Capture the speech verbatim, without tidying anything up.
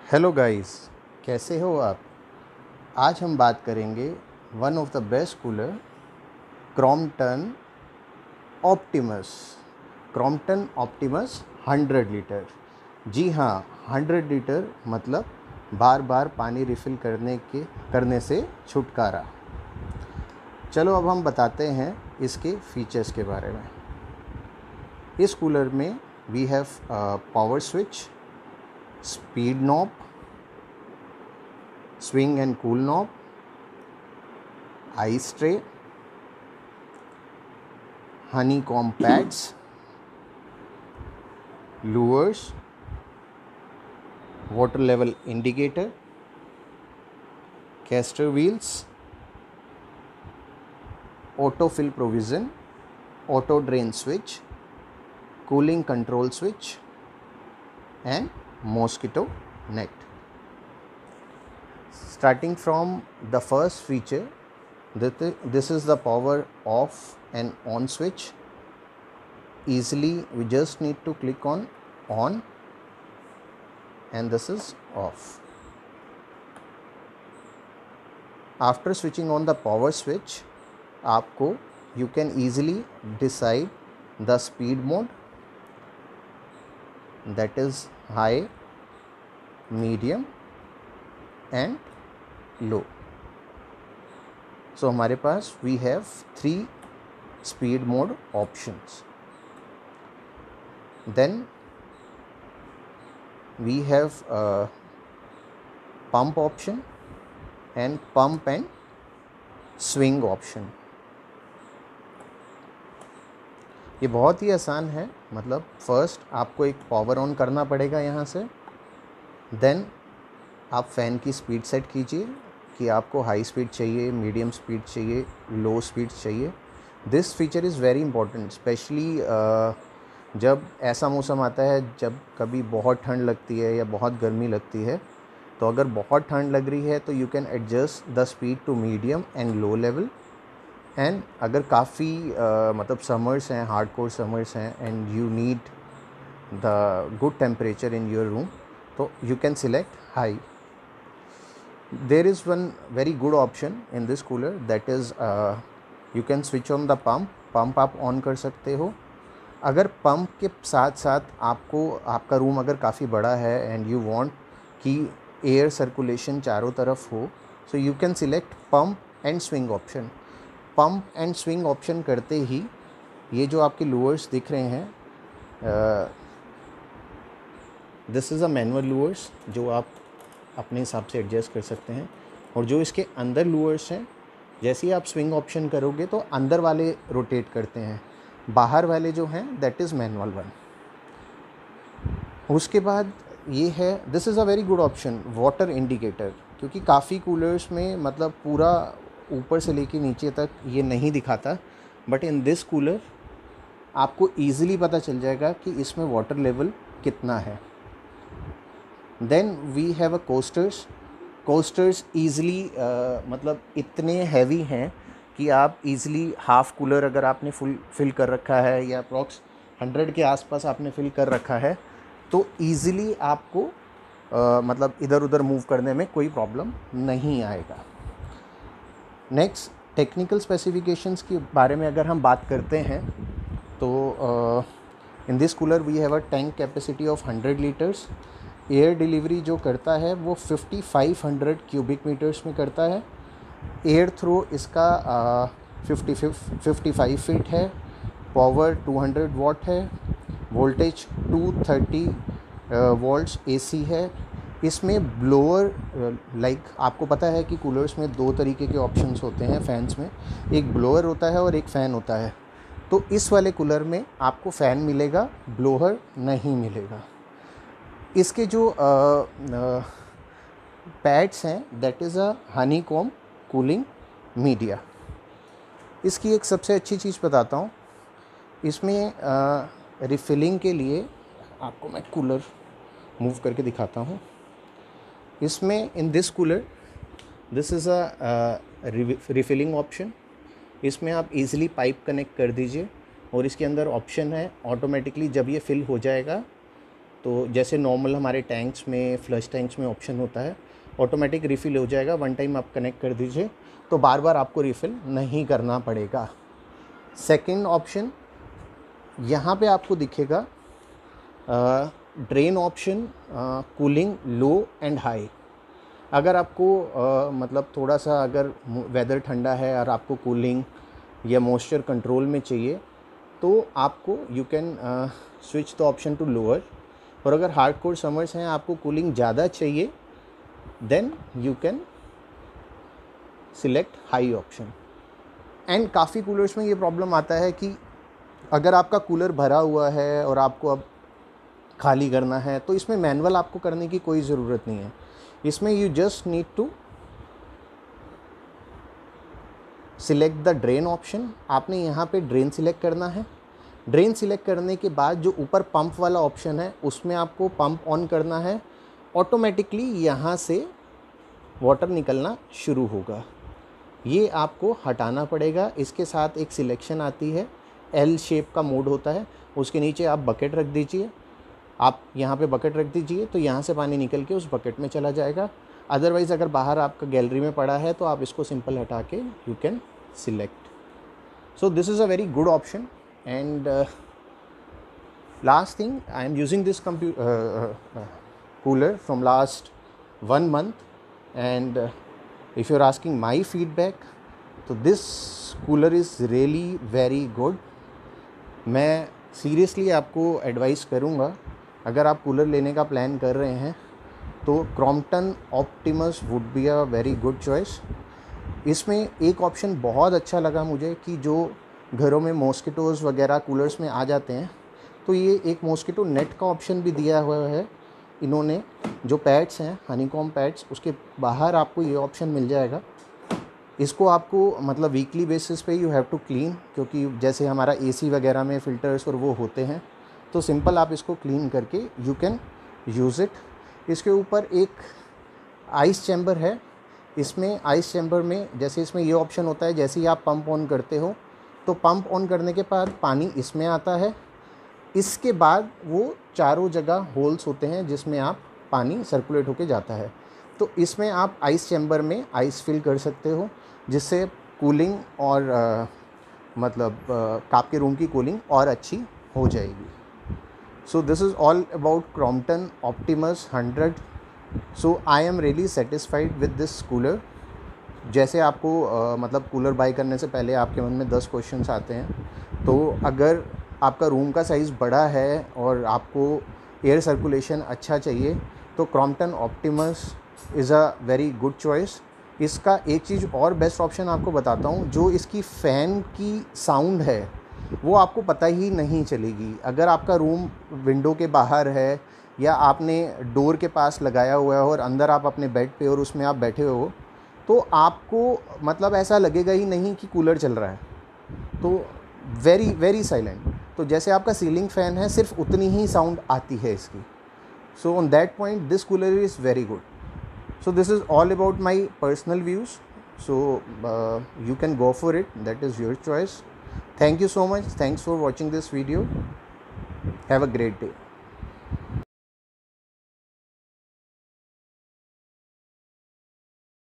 Hello guys, कैसे हो आप। आज हम बात करेंगे one of the best cooler Crompton Optimus Crompton Optimus hundred litre. जी हाँ, हंड्रेड लीटर मतलब बार बार पानी रिफ़िल करने के करने से छुटकारा। चलो अब हम बताते हैं इसके फीचर्स के बारे में। इस कूलर में we have power switch, speed knob, swing and cool knob, ice tray, honeycomb pads, lures, water level indicator, caster wheels, auto fill provision, auto drain switch, cooling control switch and mosquito net. Starting from the first feature, this is the power off and on switch. Easily we just need to click on on and this is off. After switching on the power switch, आपको you can easily decide the speed mode, that is high, medium and low. So हमारे पास we have three speed mode options. Then we have pump option and pump and swing option. ये बहुत ही आसान है, मतलब first आपको एक power on करना पड़ेगा यहाँ से। देन आप फ़ैन की स्पीड सेट कीजिए कि आपको हाई स्पीड चाहिए, मीडियम स्पीड चाहिए, लो स्पीड चाहिए। This feature is very important, specially जब ऐसा मौसम आता है जब कभी बहुत ठंड लगती है या बहुत गर्मी लगती है। तो अगर बहुत ठंड लग रही है तो you can adjust the speed to medium and low level. And अगर काफ़ी uh, मतलब समर्स हैं, हार्ड कोर समर्स हैं and you need the good temperature in your room, तो you can select high. There is one very good option in this cooler, that is uh, you can switch on the pump. Pump आप on कर सकते हो। अगर pump के साथ साथ आपको आपका रूम अगर काफ़ी बड़ा है एंड यू वांट कि एयर सर्कुलेशन चारों तरफ हो, so you can select pump and swing option. Pump and swing option करते ही ये जो आपके लूअर्स दिख रहे हैं, this is a manual louvers जो आप अपने हिसाब से एडजस्ट कर सकते हैं। और जो इसके अंदर लूअर्स हैं, जैसे ही आप स्विंग ऑप्शन करोगे तो अंदर वाले रोटेट करते हैं, बाहर वाले जो हैं दैट इज़ मैनुअल वन। उसके बाद ये है, this is a very good option, water indicator, क्योंकि काफ़ी कूलर्स में मतलब पूरा ऊपर से लेके नीचे तक ये नहीं दिखाता, बट इन दिस कूलर आपको ईज़िली पता चल जाएगा कि इसमें वाटर लेवल कितना है। Then we have a coasters. Coasters easily मतलब इतने हैवी हैं कि आप ईज़िली हाफ़ कूलर अगर आपने फुल फिल कर रखा है या अप्रॉक्स हंड्रेड के आसपास आपने फिल कर रखा है, तो ईज़िली आपको uh, मतलब इधर उधर मूव करने में कोई प्रॉब्लम नहीं आएगा। नेक्स्ट, टेक्निकल स्पेसिफिकेशंस के बारे में अगर हम बात करते हैं तो in this cooler we have a tank capacity of hundred litres. Air delivery जो करता है वो fifty five hundred cubic metres में करता है। एयर थ्रो इसका फिफ्टी फिफ्टी फाइव फीट है। पावर टू हंड्रेड वॉट है। Voltage two thirty volts AC है। इसमें ब्लोअर, लाइक आपको पता है कि कूलर्स में दो तरीके के ऑप्शंस होते हैं फैंस में, एक ब्लोअर होता है और एक फ़ैन होता है। तो इस वाले कूलर में आपको फ़ैन मिलेगा, ब्लोअर नहीं मिलेगा। इसके जो पैड्स हैं that is a honeycomb cooling media. इसकी एक सबसे अच्छी चीज़ बताता हूँ, इसमें रिफ़िलिंग के लिए आपको मैं कूलर मूव करके दिखाता हूँ। इसमें in this cooler this is a refilling option. इसमें आप इजीली पाइप कनेक्ट कर दीजिए और इसके अंदर ऑप्शन है ऑटोमेटिकली जब ये फिल हो जाएगा तो जैसे नॉर्मल हमारे टैंक्स में, फ्लश टैंक्स में ऑप्शन होता है, ऑटोमेटिक रिफ़िल हो जाएगा। वन टाइम आप कनेक्ट कर दीजिए तो बार बार आपको रिफ़िल नहीं करना पड़ेगा। सेकंड ऑप्शन यहाँ पे आपको दिखेगा drain option, cooling low and high. अगर आपको uh, मतलब थोड़ा सा अगर वेदर ठंडा है और आपको कूलिंग या मॉइस्चर कंट्रोल में चाहिए तो आपको you can switch the option to lower. और अगर हार्ड कोर समर्स हैं, आपको कूलिंग ज़्यादा चाहिए, then you can select high option. And काफ़ी कूलर्स में ये प्रॉब्लम आता है कि अगर आपका कूलर भरा हुआ है और आपको अब खाली करना है तो इसमें मैनुअल आपको करने की कोई ज़रूरत नहीं है। इसमें you just need to select the drain option. आपने यहाँ पे ड्रेन सिलेक्ट करना है। ड्रेन सिलेक्ट करने के बाद जो ऊपर पंप वाला ऑप्शन है उसमें आपको पंप ऑन करना है। ऑटोमेटिकली यहाँ से वाटर निकलना शुरू होगा। ये आपको हटाना पड़ेगा। इसके साथ एक सिलेक्शन आती है, एल शेप का मोड होता है, उसके नीचे आप बकेट रख दीजिए। आप यहाँ पे बकेट रख दीजिए तो यहाँ से पानी निकल के उस बकेट में चला जाएगा। अदरवाइज़ अगर बाहर आपका गैलरी में पड़ा है तो आप इसको सिंपल हटा के you can select. So this is a very good option. And last thing, I am using this कंप्यू cooler from last one month and if you are asking my feedback तो this cooler is really very good. मैं seriously आपको advice करूँगा, अगर आप cooler लेने का plan कर रहे हैं तो Crompton Optimus would be a very good choice. इसमें एक ऑप्शन बहुत अच्छा लगा मुझे कि जो घरों में मॉस्किटोज़ वगैरह कूलर्स में आ जाते हैं तो ये एक मॉस्किटो नेट का ऑप्शन भी दिया हुआ है इन्होंने। जो पैड्स हैं, हनीकॉम पैड्स, उसके बाहर आपको ये ऑप्शन मिल जाएगा। इसको आपको मतलब वीकली बेसिस पे यू हैव टू क्लीन, क्योंकि जैसे हमारा एसी वगैरह में फ़िल्टर्स और वो होते हैं तो सिंपल आप इसको क्लीन करके यू कैन यूज़ इट। इसके ऊपर एक आइस चैम्बर है। इसमें आइस चैम्बर में जैसे इसमें ये ऑप्शन होता है, जैसे ही आप पंप ऑन करते हो तो पंप ऑन करने के बाद पानी इसमें आता है। इसके बाद वो चारों जगह होल्स होते हैं जिसमें आप पानी सर्कुलेट होके जाता है। तो इसमें आप आइस चैम्बर में आइस फिल कर सकते हो, जिससे कूलिंग और आ, मतलब आ, आपके रूम की कूलिंग और अच्छी हो जाएगी। So this is all about Crompton Optimus hundred. So I am really satisfied with this cooler. जैसे आपको आ, मतलब कूलर बाय करने से पहले आपके मन में दस क्वेश्चंस आते हैं, तो अगर आपका रूम का साइज़ बड़ा है और आपको एयर सर्कुलेशन अच्छा चाहिए तो Crompton Optimus is a very good choice. इसका एक चीज़ और बेस्ट ऑप्शन आपको बताता हूँ, जो इसकी फ़ैन की साउंड है वो आपको पता ही नहीं चलेगी। अगर आपका रूम विंडो के बाहर है या आपने डोर के पास लगाया हुआ है और अंदर आप अपने बेड पे और उसमें आप बैठे हो तो आपको मतलब ऐसा लगेगा ही नहीं कि कूलर चल रहा है। तो वेरी वेरी साइलेंट। तो जैसे आपका सीलिंग फ़ैन है, सिर्फ उतनी ही साउंड आती है इसकी। So on that point this cooler is very good. So this is all about my personal views. So uh, you can go for it. That is your choice. Thank you so much. Thanks for watching this video. Have a great day.